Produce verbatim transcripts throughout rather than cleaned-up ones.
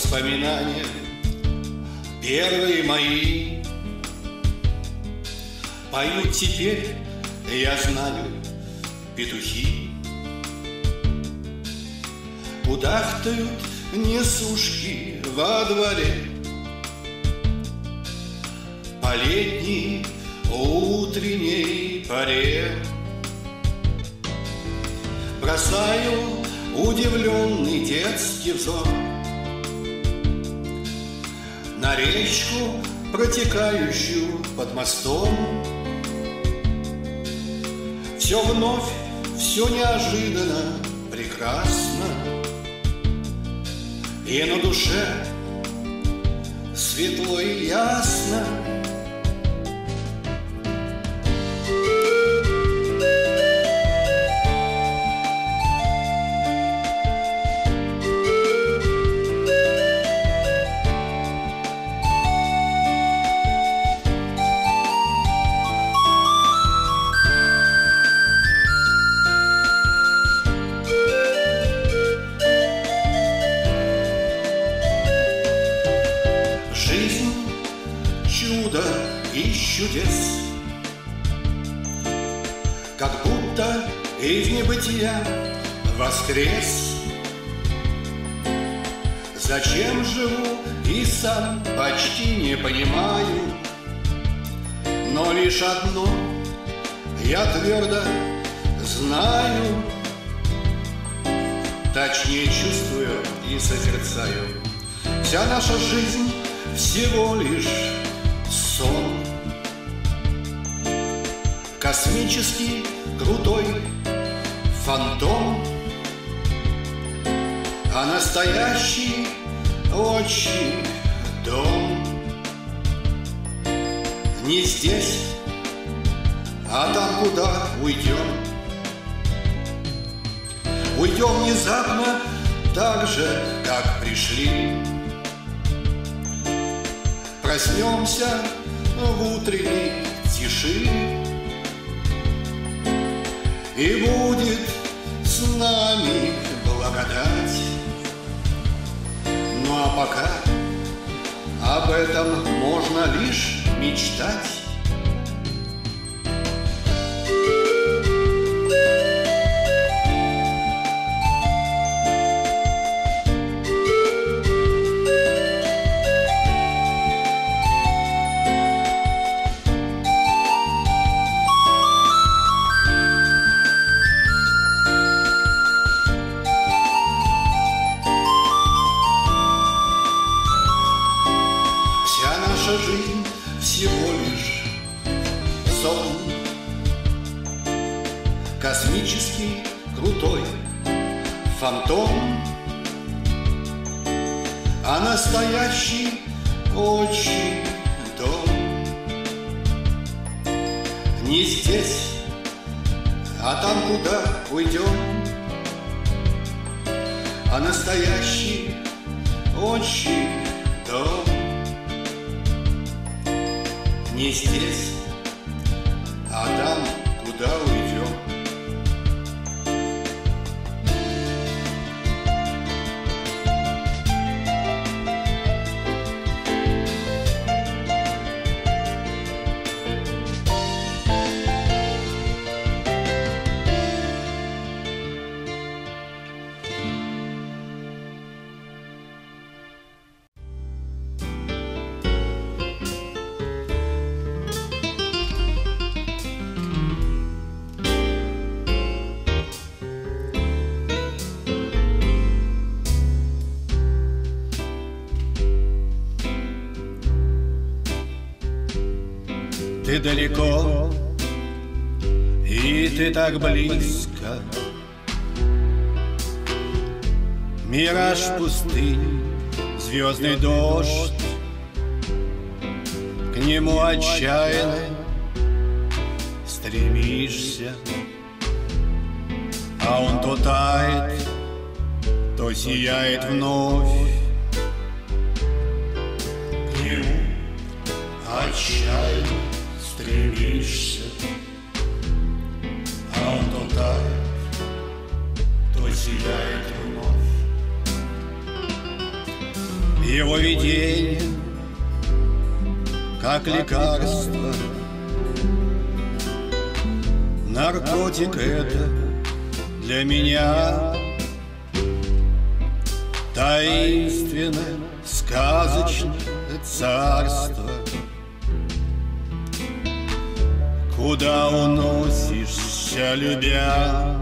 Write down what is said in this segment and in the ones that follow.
воспоминания первые мои поют теперь, я знаю, петухи. Кудахтают несушки во дворе по летней утренней поре. Бросаю удивленный детский взор на речку, протекающую под мостом. Все вновь, все неожиданно прекрасно, и на душе светло и ясно. Чудес, как будто из небытия воскрес. Зачем живу и сам почти не понимаю, но лишь одно я твердо знаю, точнее чувствую и созерцаю: вся наша жизнь всего лишь сон. Космический крутой фантом, а настоящий отчий дом не здесь, а там, куда уйдем. Уйдем внезапно так же, как пришли. Проснемся в утренней тиши, и будет с нами благодать. Ну а пока об этом можно лишь мечтать. Жизнь всего лишь сон, космический крутой фантом, а настоящий отчий дом не здесь, а там, куда уйдем. А настоящий отчий дом не здесь, а там, куда уйдем. Ты далеко, и ты так близко. Мираж пустынь, звездный дождь, к нему отчаянно стремишься, а он то тает, то сияет вновь. К нему отчаянно стремишься, а он то тает, то сияет вновь. его видение, как лекарство. Наркотик это для меня таинственное, сказочное царство. Куда уносишься, любя?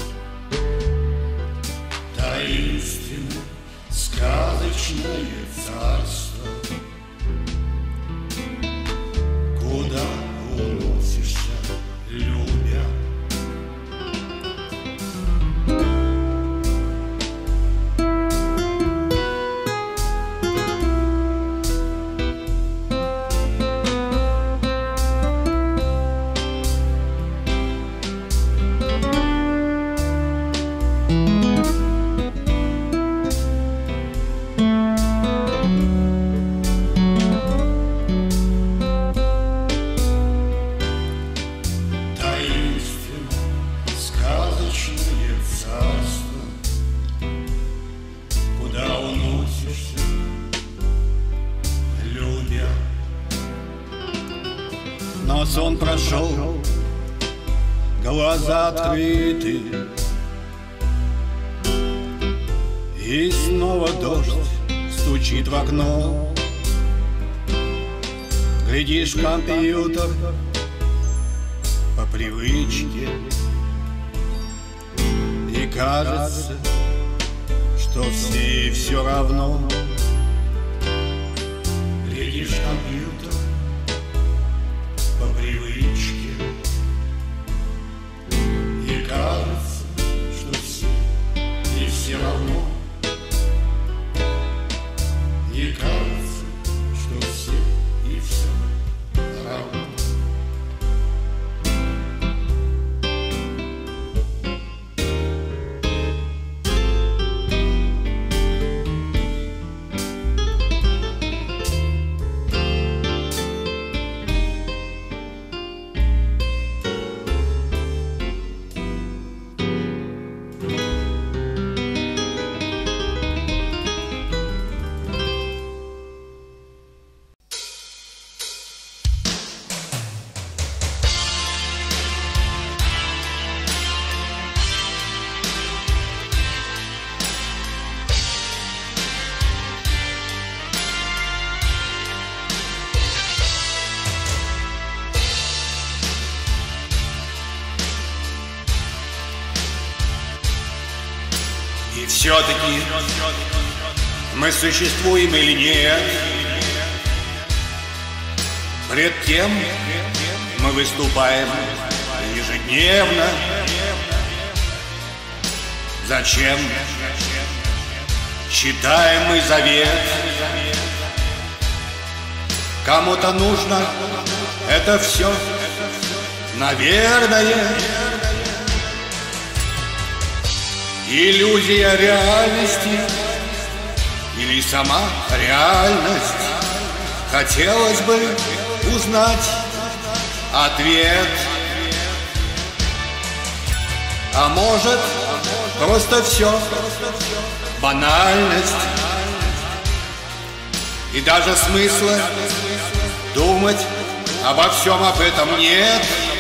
Таинственное, сказочное царство. Куда уносишься, любя? Но сон прошел, глаза открыты, и снова дождь стучит в окно. Глядишь компьютер по привычке, и кажется, что все все равно. Глядишь компьютер по привычке, и кажется, что все и все равно. И кажется, что все и все равно. И все-таки мы существуем или нет, пред тем мы выступаем ежедневно. Зачем читаем мы завет? Кому-то нужно это все, наверное. Иллюзия реальности или сама реальность? Хотелось бы узнать ответ. А может, просто все банальность, и даже смысла думать обо всем об этом нет.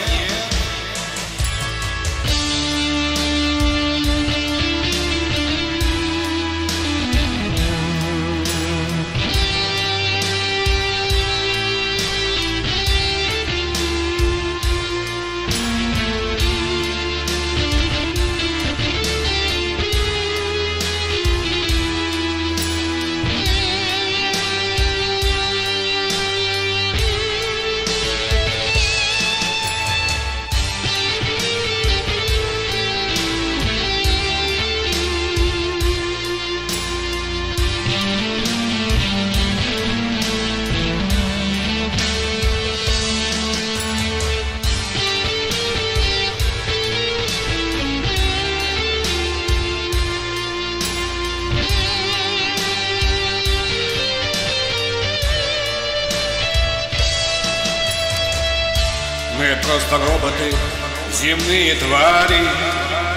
Мы просто роботы, земные твари.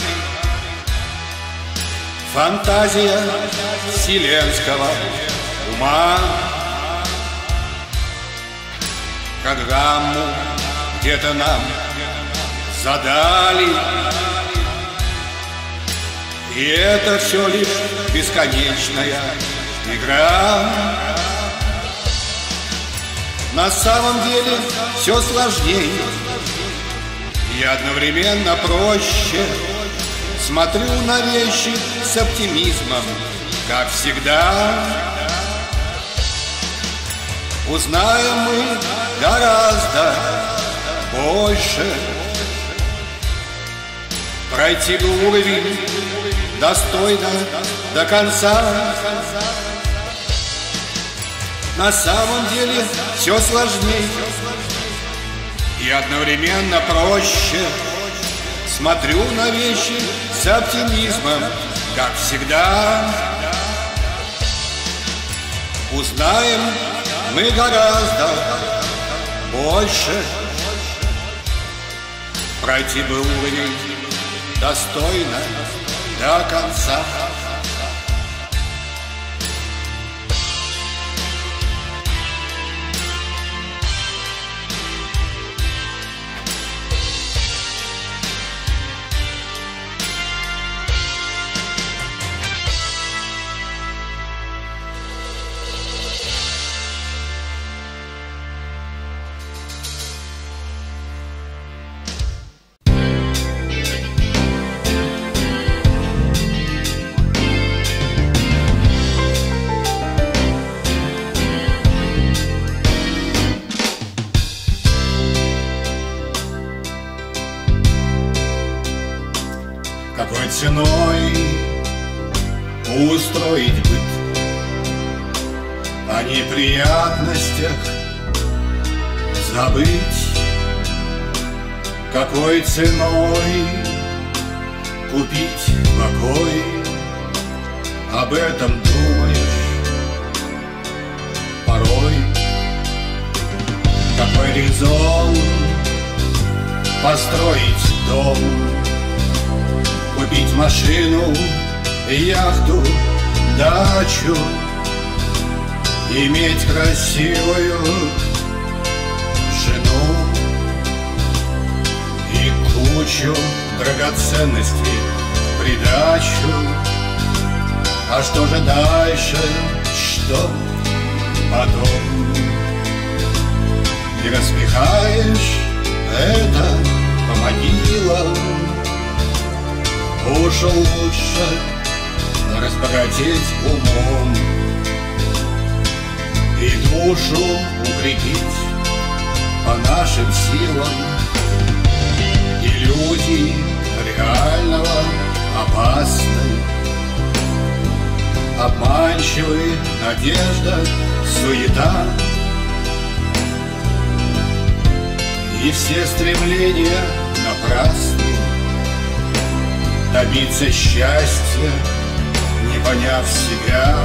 Фантазия вселенского ума. Программу где-то нам задали, и это все лишь бесконечная игра. На самом деле все сложнее и одновременно проще. Смотрю на вещи с оптимизмом, как всегда. Узнаем мы гораздо больше. Пройти бы уровень достойно до конца. На самом деле все сложнее и одновременно проще. Смотрю на вещи с оптимизмом, как всегда. Узнаем мы гораздо больше. Пройти бы уровень достойно до конца. Какой ценой устроить быт, о неприятностях забыть? Какой ценой купить покой? Об этом думаешь порой. Какой резон построить дом, купить машину, яхту, дачу, иметь красивую жену и кучу драгоценностей в придачу. А что же дальше, что потом? И распихаешь это по могилам. Уж лучше разбогатеть умом и душу укрепить по нашим силам. И люди реального опасны, обманчивы надежда, суета. И все стремления напрасны. Добиться счастья, не поняв себя.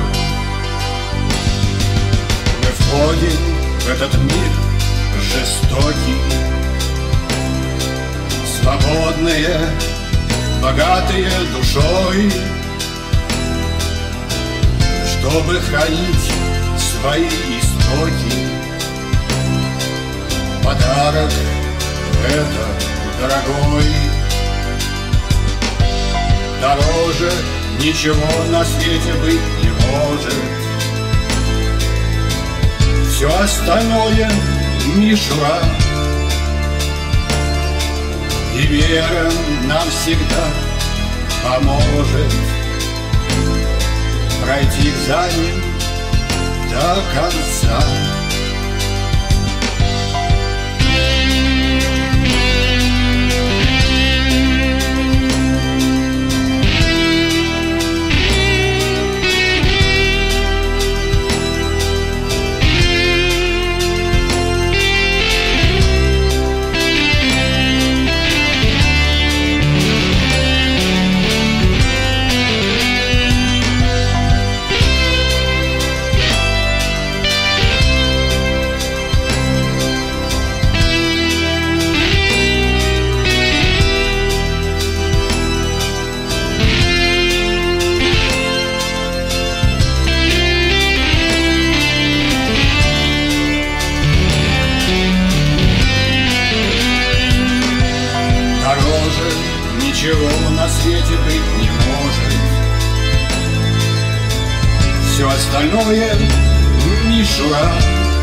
Мы входим в этот мир жестокий, свободные, богатые душой, чтобы хранить свои истоки. Подарок этот дорогой, дороже ничего на свете быть не может. Все остальное мишура, и вера нам всегда поможет пройти экзамен до конца. свете быть не может. Все остальное мишура,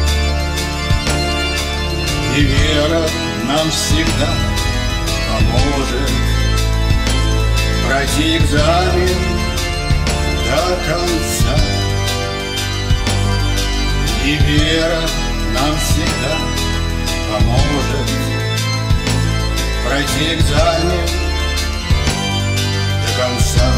и вера нам всегда поможет пройти экзамен до конца. И вера нам всегда поможет пройти экзамен до конца.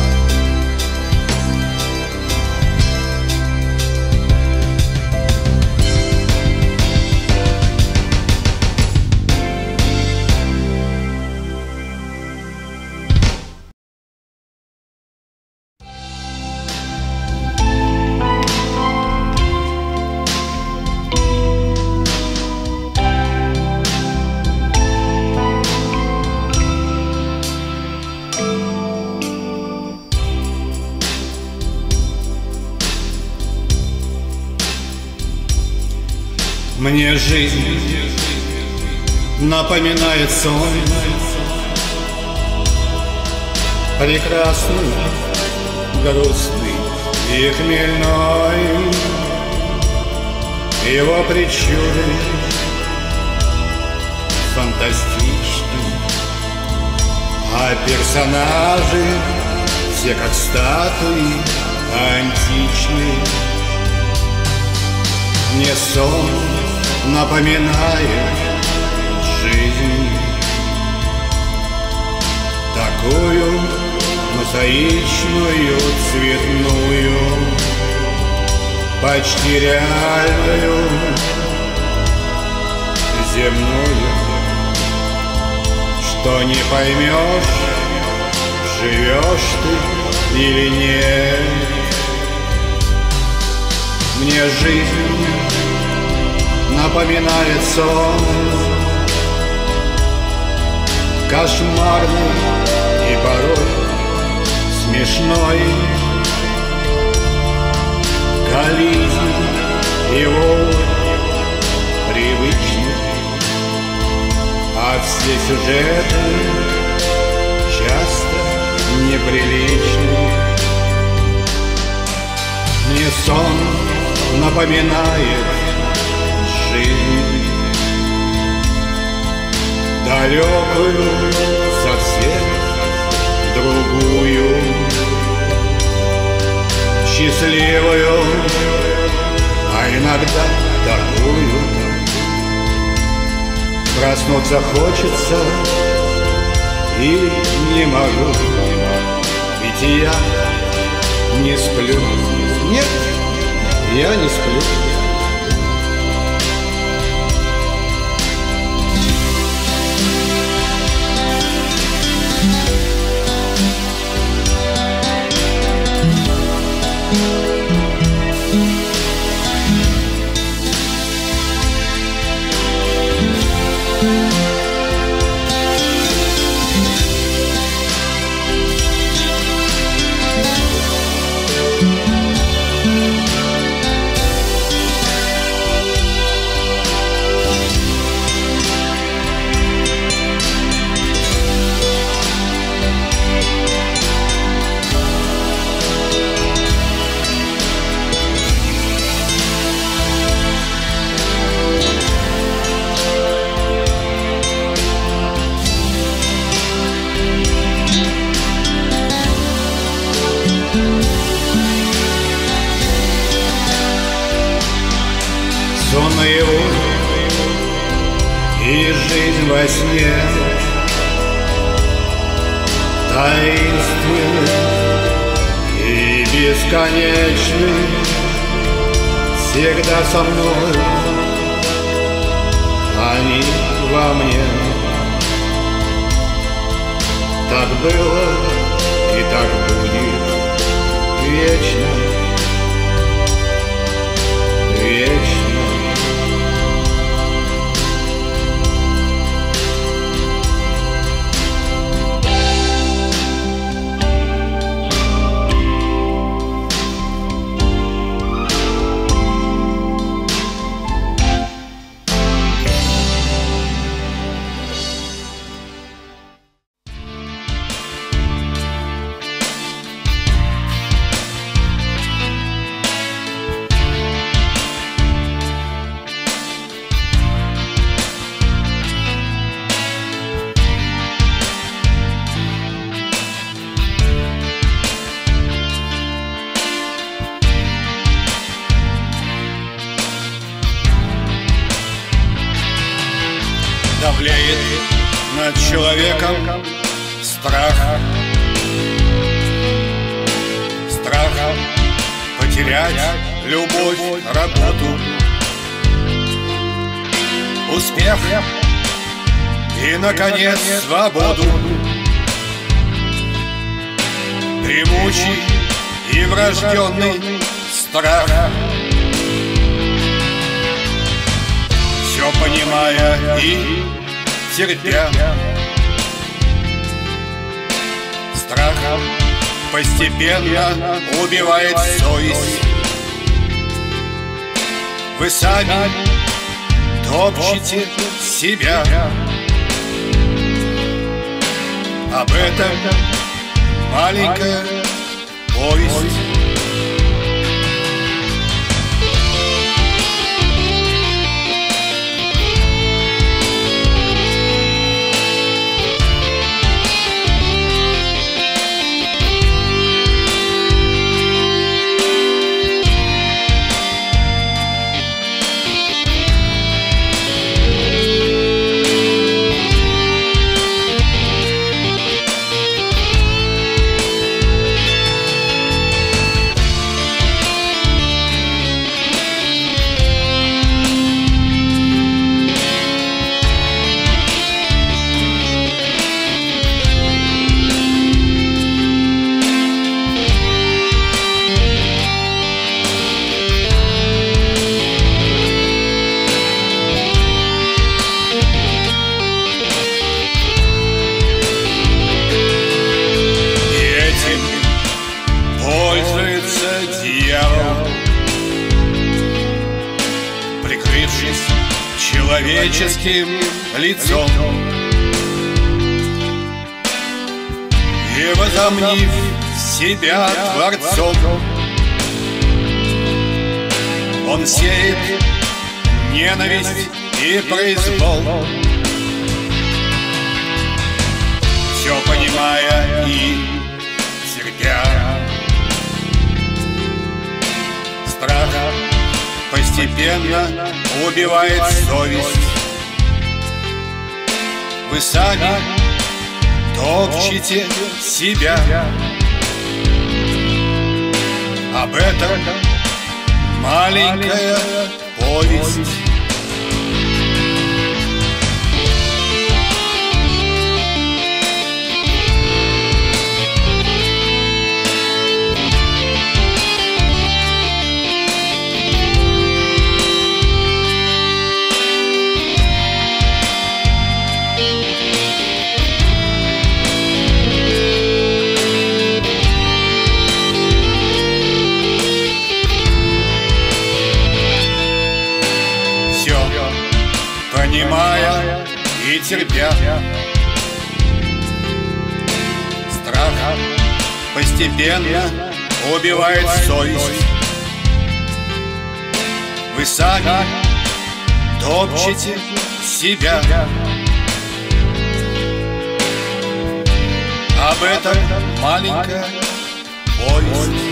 Мне жизнь напоминает сон, прекрасный, грустный и хмельной. Его причуды фантастичны, а персонажи все как статуи античные. Мне сон напоминает жизнь, такую мозаичную, цветную, почти реальную, земную, что не поймешь, живешь ты или нет. Мне жизнь напоминает сон, кошмарный и порой смешной, коллизий его привычный, а все сюжеты часто неприличны. Мне сон напоминает жизнь, далекую, совсем другую, счастливую, а иногда такую. Проснуться хочется и не могу, ведь я не сплю. Нет, я не сплю. Сон наяву и жизнь во сне, таинственный и бесконечный, всегда со мной, они во мне. Так было и так будет вечно, вечно. над человеком страх. Страх потерять любовь, работу, успех и, наконец, свободу. Дремучий и врожденный страх. Все понимая и терпя, страх постепенно убивает совесть. Вы сами топчете себя. Об этом маленькая повесть. Прикрывшись человеческим лицом и возомнив себя Творцом, он сеет ненависть и произвол. Все понимая и терпя, страх постепенно убивает совесть. Вы сами топчете себя. Об этом маленькая повесть. Понимая и терпя, страх постепенно убивает совесть. Вы сами топчете себя. Об этом маленькая повесть.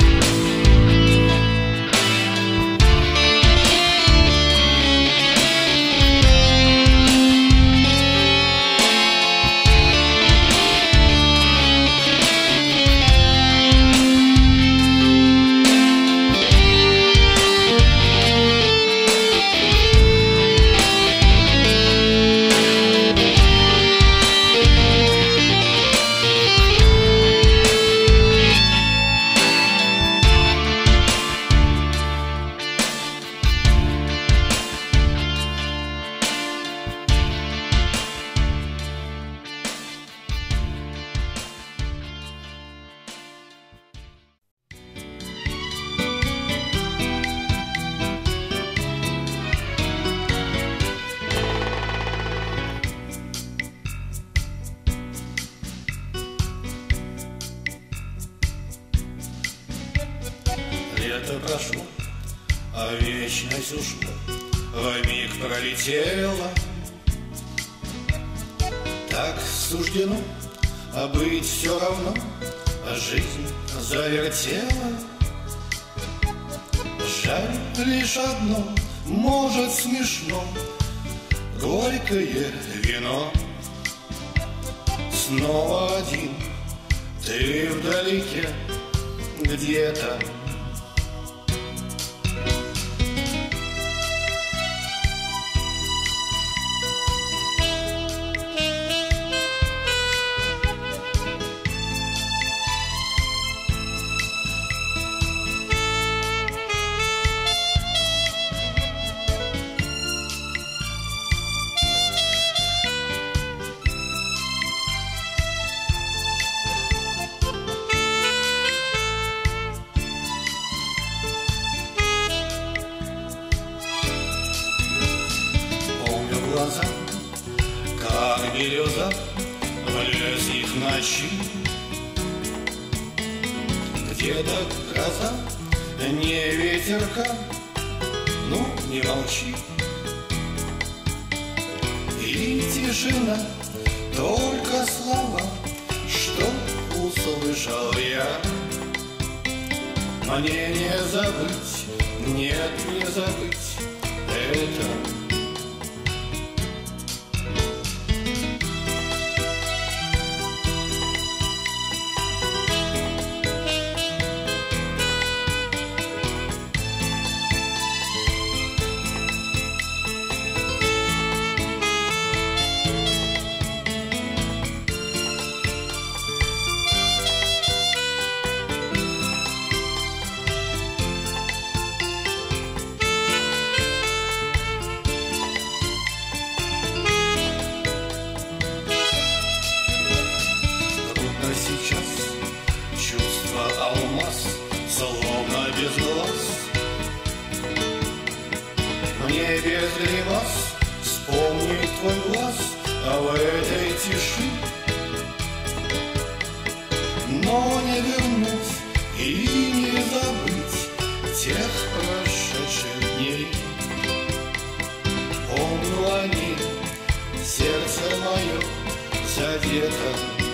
Лето прошло, а вечность ушла, вмиг пролетела. Так суждено, а быть все равно, а жизнь завертела. Жаль лишь одно, может смешно, горькое вино снова один, ты вдалеке где-то. Глаза, как береза в лесных ночи, где-то гроза, не ветерка, ну не молчи. И тишина, только слова, что услышал я. Мне не забыть, нет, не забыть это. Сейчас чувство алмаз, словно без глаз. Мне без гримас вспомнить твой глаз, а в этой тиши но не вернуть и не забыть тех прошедших дней. Помню они, сердце мое задето.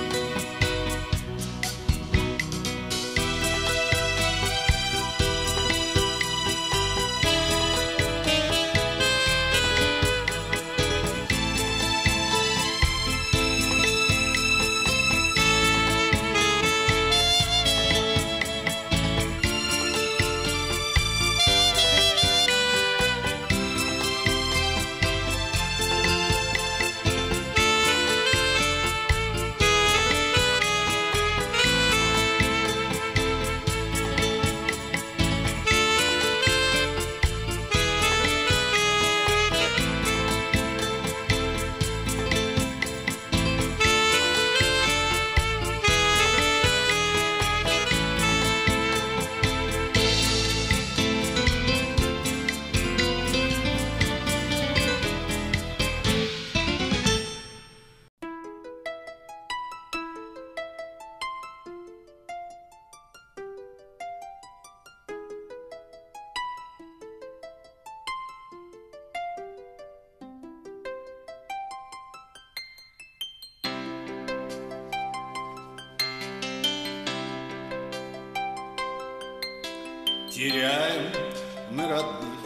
Теряем мы родных,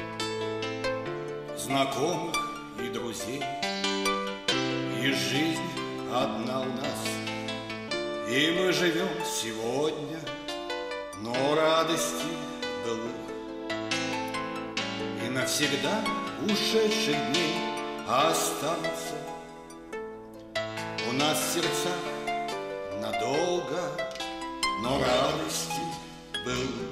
знакомых и друзей, и жизнь одна у нас, и мы живем сегодня, но радости былых и навсегда ушедших дней останутся у нас в сердцах надолго, но радости былых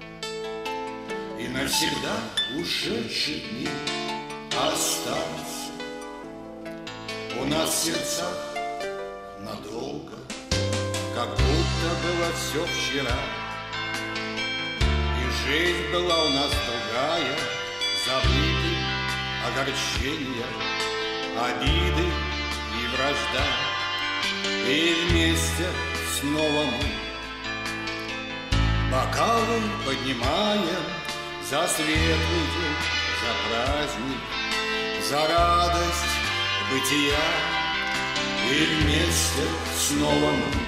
и навсегда ушедшие дни останутся у нас в сердцах надолго, как будто было все вчера, и жизнь была у нас другая, забыты огорчения, обиды и вражда, и вместе снова мы бокалы поднимаем за светлый день, за праздник, за радость бытия, и вместе снова мы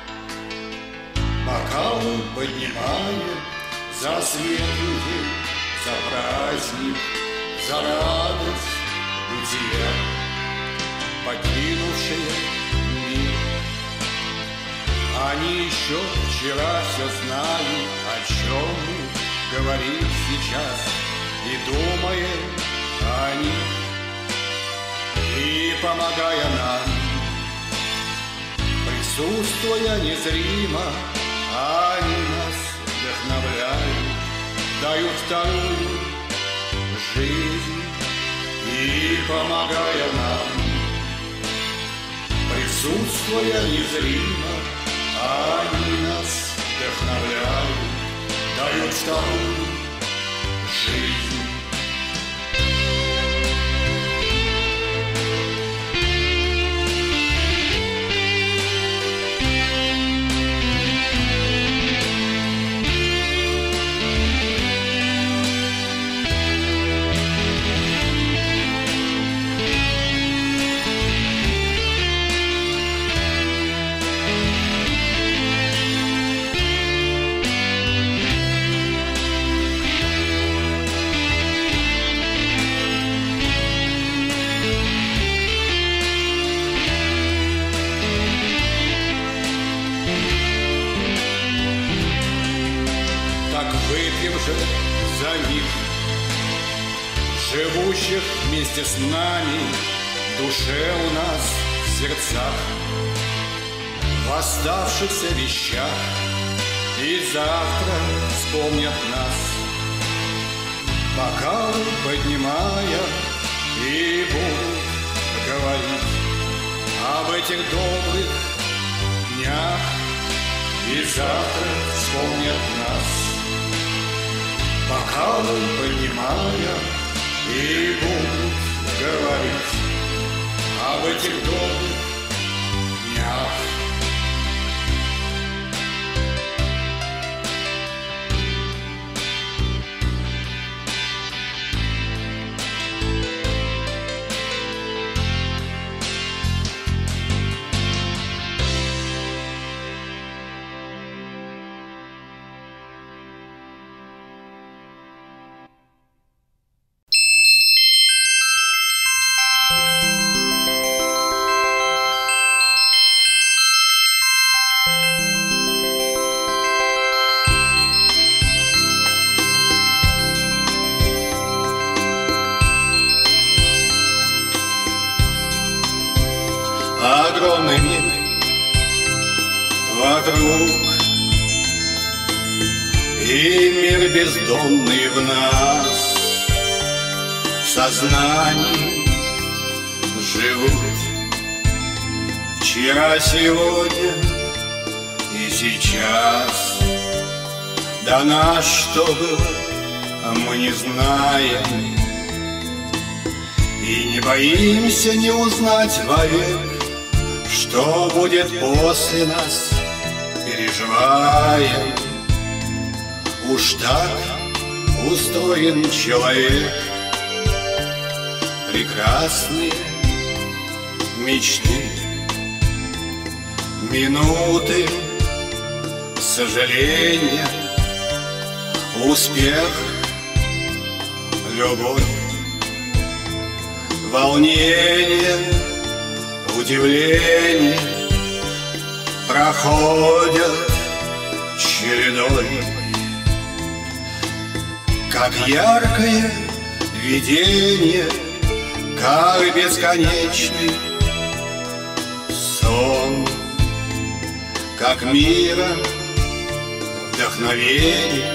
бокалы поднимаем за светлый день, за праздник, за радость бытия, покинувшие мир. Они еще вчера все знали, о чем мы говорим сейчас, и думаем о них, и помогая нам, присутствуя незримо, они нас вдохновляют, дают вторую жизнь, и помогая нам, присутствуя незримо, они нас вдохновляют, дают вторую жизнь. За них, живущих вместе с нами, в душе у нас, в сердцах, в оставшихся вещах, и завтра вспомнят нас, бокалы поднимая, и будут говорить об этих добрых днях, и завтра вспомнят нас, бокалы поднимая, и будут говорить об этих добрых днях. Огромный мир вокруг, и мир бездонный в нас, в сознании живут вчера, сегодня и сейчас. Да нас что было, мы не знаем, и не боимся не узнать вовек, что будет после нас, переживаем. Уж так устроен человек. Прекрасные мечты, минуты сожаления, успех, любовь, волнение, удивление проходят чередой, как яркое видение, как бесконечный сон, как мира вдохновение.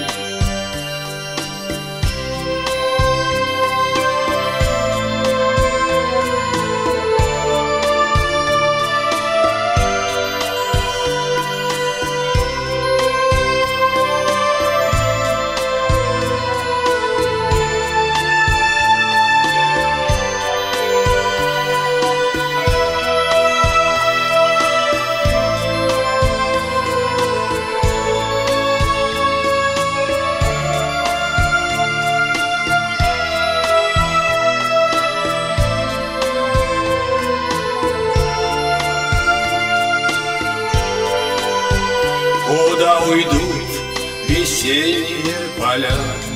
Куда уйдут весенние поля,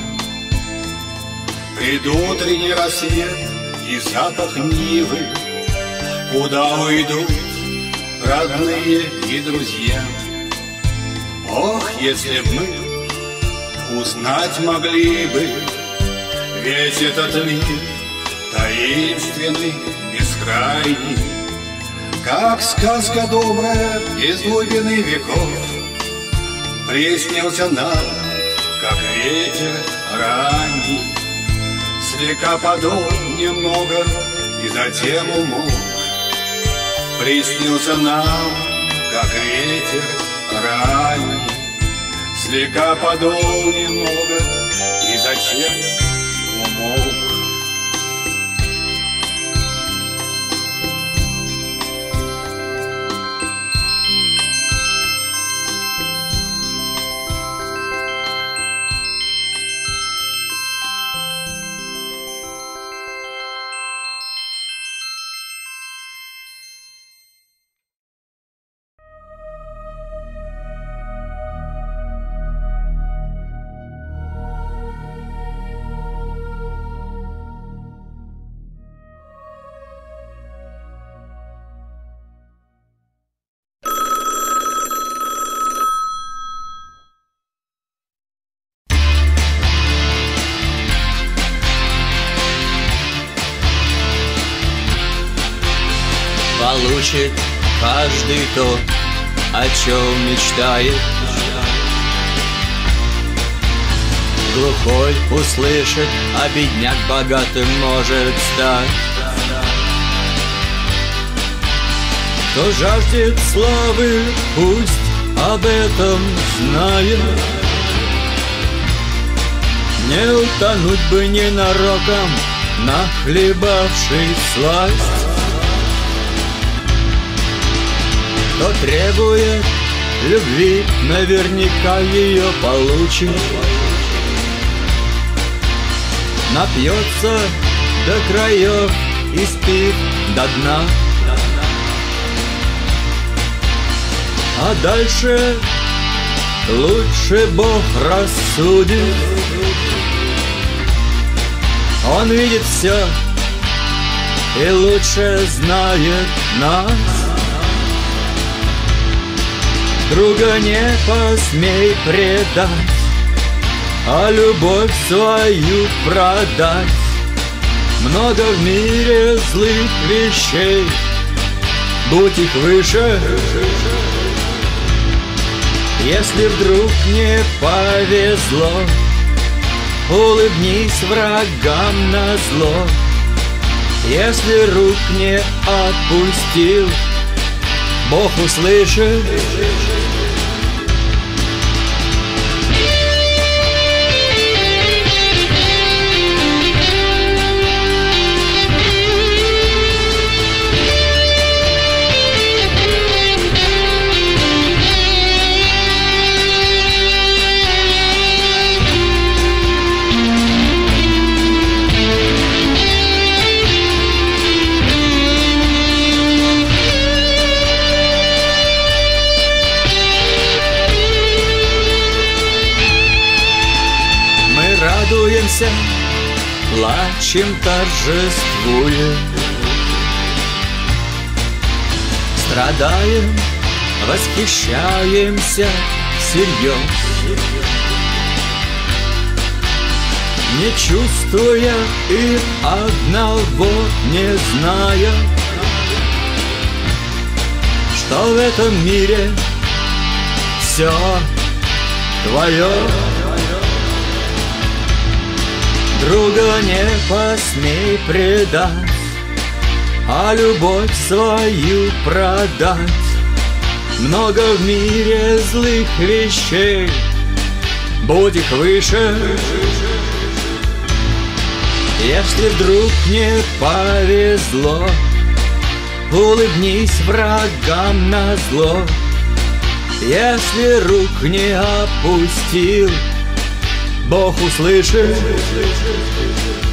предутренний рассвет и запах нивы? Куда уйдут родные и друзья, Ох, если б мы узнать могли бы весь этот мир таинственный, бескрайний, как сказка добрая из глубины веков, приснился нам, как ветер ранний, слегка подул немного и затем умолк. Приснился нам, как ветер ранний, слегка подул немного и затем умолк. Получит каждый то, о чем мечтает. Глухой услышит, а бедняк богатым может стать. Кто жаждет славы, пусть об этом знает. Не утонуть бы ненароком, нахлебавшись сласть. Кто требует любви, наверняка ее получит. Напьется до краев и спит до дна. А дальше лучше Бог рассудит. Он видит все и лучше знает нас. Друга не посмей предать, а любовь свою продать. Много в мире злых вещей, будь их выше. Если вдруг не повезло, улыбнись врагам назло. Если рук не отпустил, Бог услышит. Радуемся, плачем, торжествуем, страдаем, восхищаемся всерьез, не чувствуя и одного не зная, что в этом мире все твое. Друга не посмей предать, а любовь свою продать. Много в мире злых вещей, будь их выше. Если вдруг не повезло, улыбнись врагам назло. Если рук не опустил, Бог услышит.